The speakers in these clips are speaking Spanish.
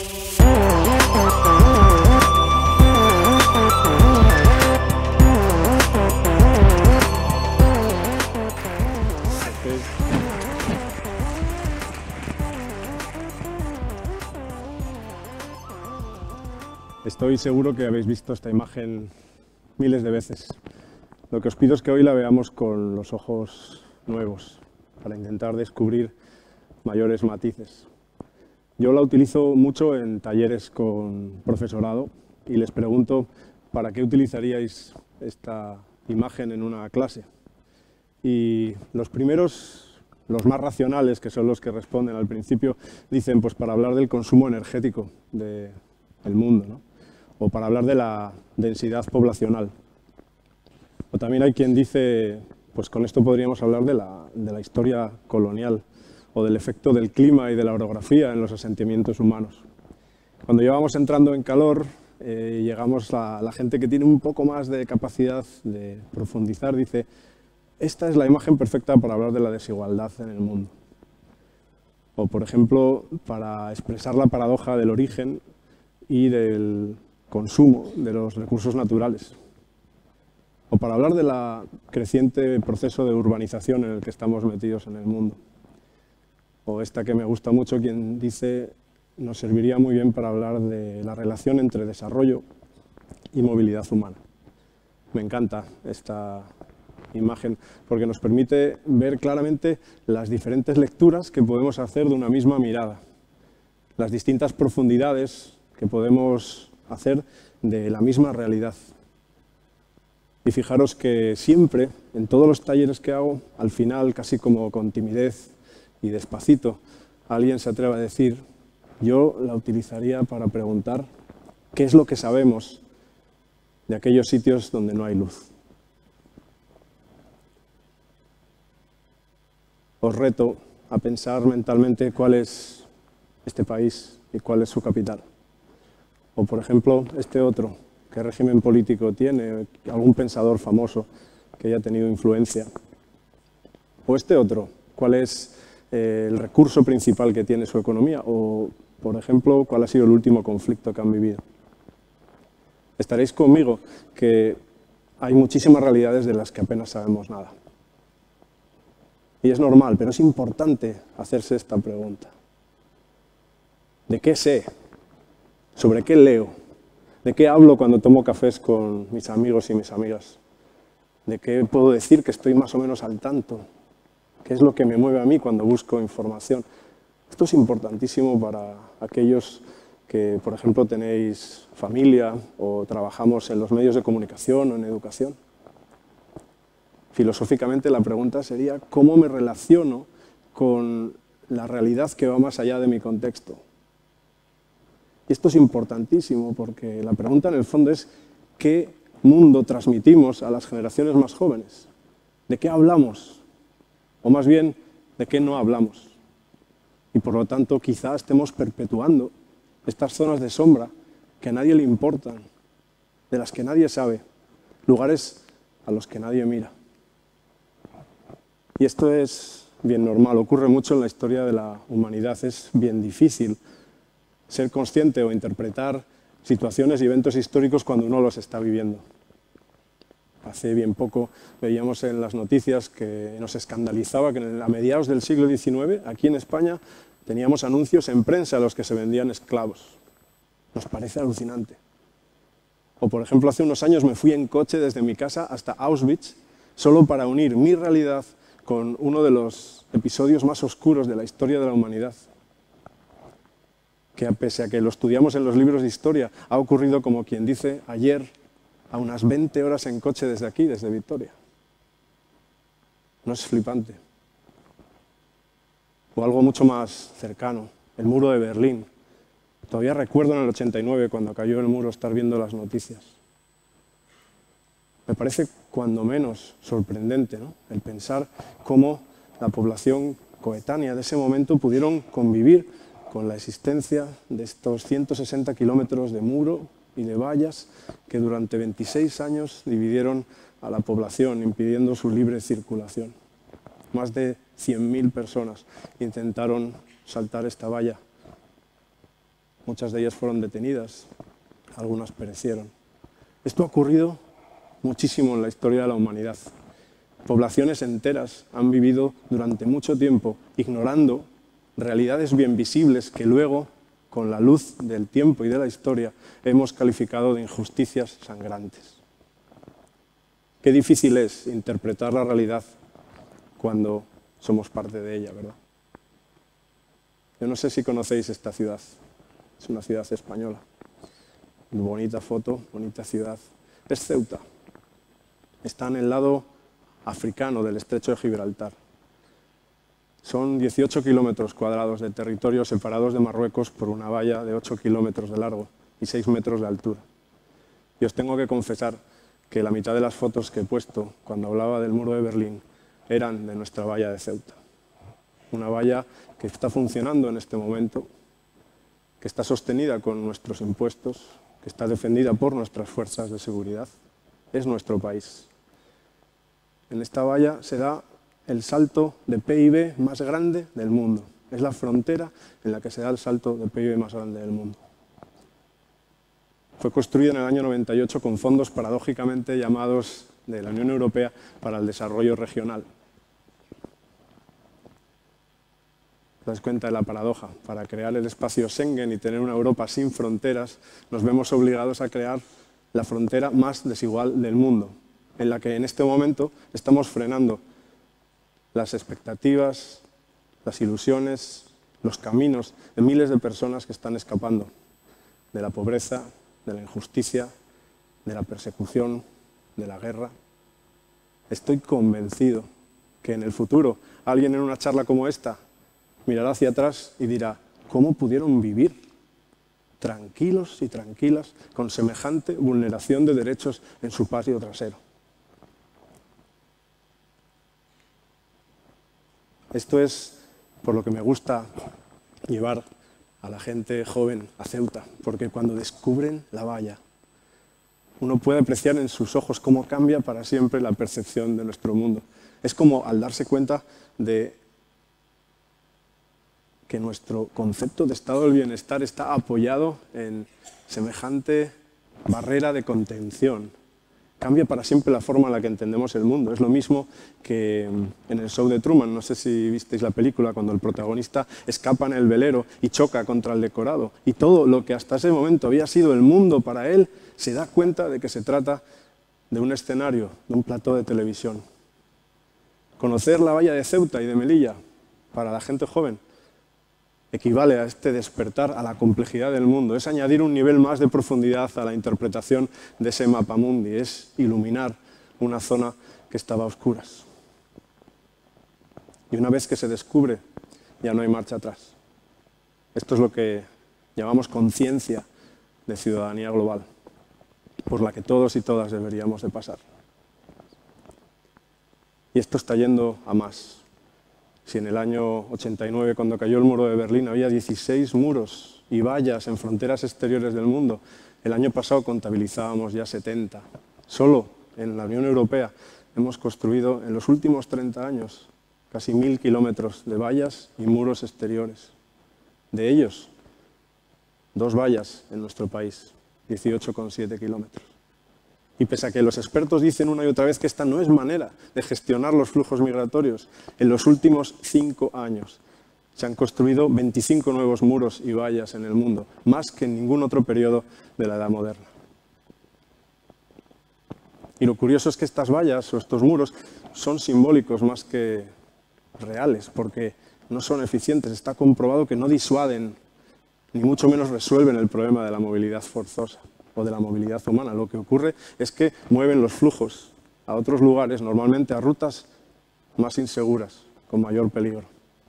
Estoy seguro que habéis visto esta imagen miles de veces. Lo que os pido es que hoy la veamos con los ojos nuevos, para intentar descubrir mayores matices. Yo la utilizo mucho en talleres con profesorado y les pregunto ¿para qué utilizaríais esta imagen en una clase? Y los primeros, los más racionales, que son los que responden al principio, dicen pues para hablar del consumo energético del mundo, ¿no? O para hablar de la densidad poblacional. O también hay quien dice, pues con esto podríamos hablar de la historia colonial, o del efecto del clima y de la orografía en los asentamientos humanos. Cuando ya vamos entrando en calor, llegamos a la gente que tiene un poco más de capacidad de profundizar, dice, esta es la imagen perfecta para hablar de la desigualdad en el mundo. O, por ejemplo, para expresar la paradoja del origen y del consumo de los recursos naturales. O para hablar del creciente proceso de urbanización en el que estamos metidos en el mundo. O esta que me gusta mucho, quien dice, nos serviría muy bien para hablar de la relación entre desarrollo y movilidad humana. Me encanta esta imagen porque nos permite ver claramente las diferentes lecturas que podemos hacer de una misma mirada, las distintas profundidades que podemos hacer de la misma realidad. Y fijaros que siempre, en todos los talleres que hago, al final, casi como con timidez y despacito, alguien se atreve a decir, yo la utilizaría para preguntar qué es lo que sabemos de aquellos sitios donde no hay luz. Os reto a pensar mentalmente cuál es este país y cuál es su capital. O, por ejemplo, este otro, qué régimen político tiene, algún pensador famoso que haya tenido influencia. O este otro, cuál es el recurso principal que tiene su economía. O, por ejemplo, cuál ha sido el último conflicto que han vivido. Estaréis conmigo que hay muchísimas realidades de las que apenas sabemos nada. Y es normal, pero es importante hacerse esta pregunta. ¿De qué sé? ¿Sobre qué leo? ¿De qué hablo cuando tomo cafés con mis amigos y mis amigas? ¿De qué puedo decir que estoy más o menos al tanto? ¿Qué es lo que me mueve a mí cuando busco información? Esto es importantísimo para aquellos que, por ejemplo, tenéis familia o trabajamos en los medios de comunicación o en educación. Filosóficamente la pregunta sería ¿cómo me relaciono con la realidad que va más allá de mi contexto? Y esto es importantísimo porque la pregunta en el fondo es ¿qué mundo transmitimos a las generaciones más jóvenes? ¿De qué hablamos? O más bien, ¿de qué no hablamos? Y por lo tanto quizá estemos perpetuando estas zonas de sombra que a nadie le importan, de las que nadie sabe, lugares a los que nadie mira. Y esto es bien normal, ocurre mucho en la historia de la humanidad, es bien difícil ser consciente o interpretar situaciones y eventos históricos cuando uno los está viviendo. Hace bien poco veíamos en las noticias que nos escandalizaba que a mediados del siglo XIX, aquí en España, teníamos anuncios en prensa a los que se vendían esclavos. Nos parece alucinante. O, por ejemplo, hace unos años me fui en coche desde mi casa hasta Auschwitz solo para unir mi realidad con uno de los episodios más oscuros de la historia de la humanidad, que pese a que lo estudiamos en los libros de historia, ha ocurrido, como quien dice, ayer, a unas 20 horas en coche desde aquí, desde Vitoria. ¿No es flipante? O algo mucho más cercano, el muro de Berlín. Todavía recuerdo en el 89, cuando cayó el muro, estar viendo las noticias. Me parece cuando menos sorprendente, ¿no? El pensar cómo la población coetánea de ese momento pudieron convivir con la existencia de estos 160 kilómetros de muro y de vallas que durante 26 años dividieron a la población, impidiendo su libre circulación. Más de 100.000 personas intentaron saltar esta valla. muchas de ellas fueron detenidas, algunas perecieron. Esto ha ocurrido muchísimo en la historia de la humanidad. Poblaciones enteras han vivido durante mucho tiempo ignorando realidades bien visibles que luego, con la luz del tiempo y de la historia, hemos calificado de injusticias sangrantes. Qué difícil es interpretar la realidad cuando somos parte de ella, ¿verdad? Yo no sé si conocéis esta ciudad. Es una ciudad española. Bonita foto, bonita ciudad. Es Ceuta. Está en el lado africano del estrecho de Gibraltar. Son 18 kilómetros cuadrados de territorio separados de Marruecos por una valla de 8 kilómetros de largo y 6 metros de altura. Y os tengo que confesar que la mitad de las fotos que he puesto cuando hablaba del muro de Berlín eran de nuestra valla de Ceuta. Una valla que está funcionando en este momento, que está sostenida con nuestros impuestos, que está defendida por nuestras fuerzas de seguridad. Es nuestro país. En esta valla se da el salto de PIB más grande del mundo. Es la frontera en la que se da el salto de PIB más grande del mundo. Fue construida en el año 98 con fondos paradójicamente llamados de la Unión Europea para el Desarrollo Regional. ¿Te das cuenta de la paradoja? Para crear el espacio Schengen y tener una Europa sin fronteras, nos vemos obligados a crear la frontera más desigual del mundo, en la que en este momento estamos frenando las expectativas, las ilusiones, los caminos de miles de personas que están escapando de la pobreza, de la injusticia, de la persecución, de la guerra. Estoy convencido que en el futuro alguien en una charla como esta mirará hacia atrás y dirá, ¿cómo pudieron vivir tranquilos y tranquilas con semejante vulneración de derechos en su patio trasero? Esto es por lo que me gusta llevar a la gente joven a Ceuta, porque cuando descubren la valla, uno puede apreciar en sus ojos cómo cambia para siempre la percepción de nuestro mundo. Es como al darse cuenta de que nuestro concepto de estado del bienestar está apoyado en semejante barrera de contención. Cambia para siempre la forma en la que entendemos el mundo. Es lo mismo que en el show de Truman, no sé si visteis la película, cuando el protagonista escapa en el velero y choca contra el decorado. Y todo lo que hasta ese momento había sido el mundo para él, se da cuenta de que se trata de un escenario, de un plató de televisión. Conocer la valla de Ceuta y de Melilla, para la gente joven, equivale a este despertar a la complejidad del mundo, es añadir un nivel más de profundidad a la interpretación de ese mapamundi, es iluminar una zona que estaba a oscuras. Y una vez que se descubre, ya no hay marcha atrás. Esto es lo que llamamos conciencia de ciudadanía global, por la que todos y todas deberíamos de pasar. Y esto está yendo a más. Si en el año 89, cuando cayó el muro de Berlín, había 16 muros y vallas en fronteras exteriores del mundo, el año pasado contabilizábamos ya 70. Solo en la Unión Europea hemos construido en los últimos 30 años casi 1000 kilómetros de vallas y muros exteriores. De ellos, 2 vallas en nuestro país, 18,7 kilómetros. Y pese a que los expertos dicen una y otra vez que esta no es manera de gestionar los flujos migratorios, en los últimos 5 años se han construido 25 nuevos muros y vallas en el mundo, más que en ningún otro periodo de la Edad Moderna. Y lo curioso es que estas vallas o estos muros son simbólicos más que reales, porque no son eficientes. Está comprobado que no disuaden, ni mucho menos resuelven el problema de la movilidad forzosa o de la movilidad humana. Lo que ocurre es que mueven los flujos a otros lugares, normalmente a rutas más inseguras, con mayor peligro.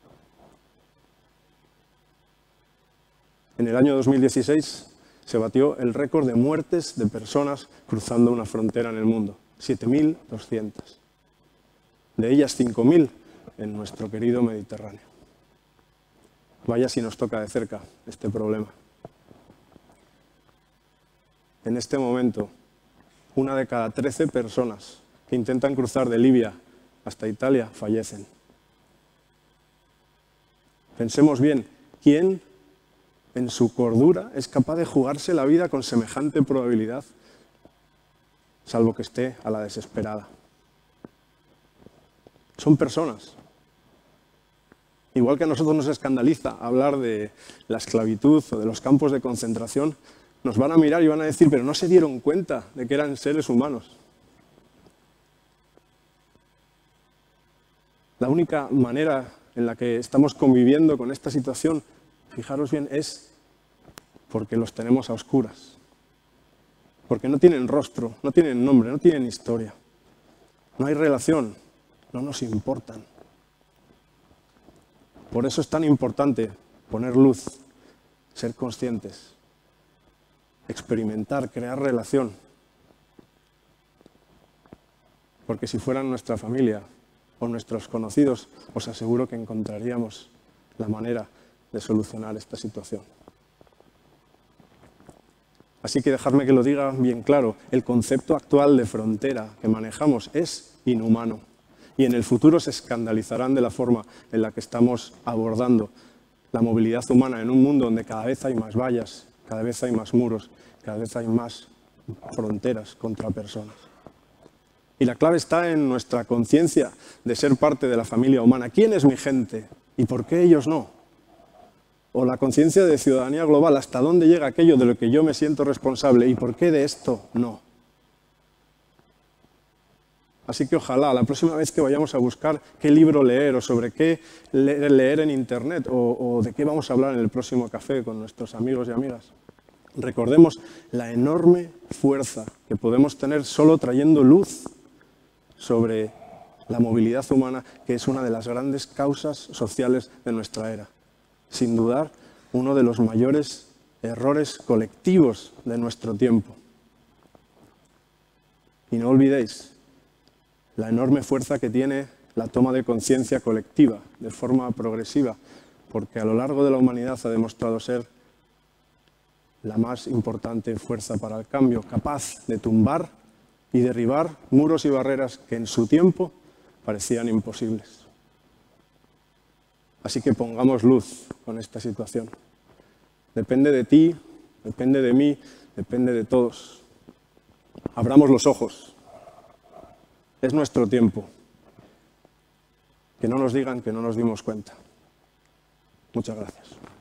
En el año 2016 se batió el récord de muertes de personas cruzando una frontera en el mundo, 7.200. De ellas 5.000 en nuestro querido Mediterráneo. Vaya si nos toca de cerca este problema. En este momento, 1 de cada 13 personas que intentan cruzar de Libia hasta Italia fallecen. Pensemos bien, ¿quién en su cordura, es capaz de jugarse la vida con semejante probabilidad, salvo que esté a la desesperada. Son personas. Igual que a nosotros nos escandaliza hablar de la esclavitud o de los campos de concentración, nos van a mirar y van a decir, pero no se dieron cuenta de que eran seres humanos. La única manera en la que estamos conviviendo con esta situación, fijaros bien, es porque los tenemos a oscuras. Porque no tienen rostro, no tienen nombre, no tienen historia. No hay relación, no nos importan. Por eso es tan importante poner luz, ser conscientes, experimentar, crear relación. Porque si fueran nuestra familia o nuestros conocidos, os aseguro que encontraríamos la manera de solucionar esta situación. Así que dejadme que lo diga bien claro, el concepto actual de frontera que manejamos es inhumano y en el futuro se escandalizarán de la forma en la que estamos abordando la movilidad humana en un mundo donde cada vez hay más vallas, cada vez hay más muros, cada vez hay más fronteras contra personas. Y la clave está en nuestra conciencia de ser parte de la familia humana. ¿Quién es mi gente y por qué ellos no? O la conciencia de ciudadanía global, ¿hasta dónde llega aquello de lo que yo me siento responsable y por qué de esto no? Así que ojalá la próxima vez que vayamos a buscar qué libro leer o sobre qué leer en internet o de qué vamos a hablar en el próximo café con nuestros amigos y amigas, recordemos la enorme fuerza que podemos tener solo trayendo luz sobre la movilidad humana, que es una de las grandes causas sociales de nuestra era. Sin dudar, uno de los mayores errores colectivos de nuestro tiempo. Y no olvidéis la enorme fuerza que tiene la toma de conciencia colectiva, de forma progresiva, porque a lo largo de la humanidad ha demostrado ser la más importante fuerza para el cambio, capaz de tumbar y derribar muros y barreras que en su tiempo parecían imposibles. Así que pongamos luz con esta situación. Depende de ti, depende de mí, depende de todos. Abramos los ojos. Es nuestro tiempo. Que no nos digan que no nos dimos cuenta. Muchas gracias.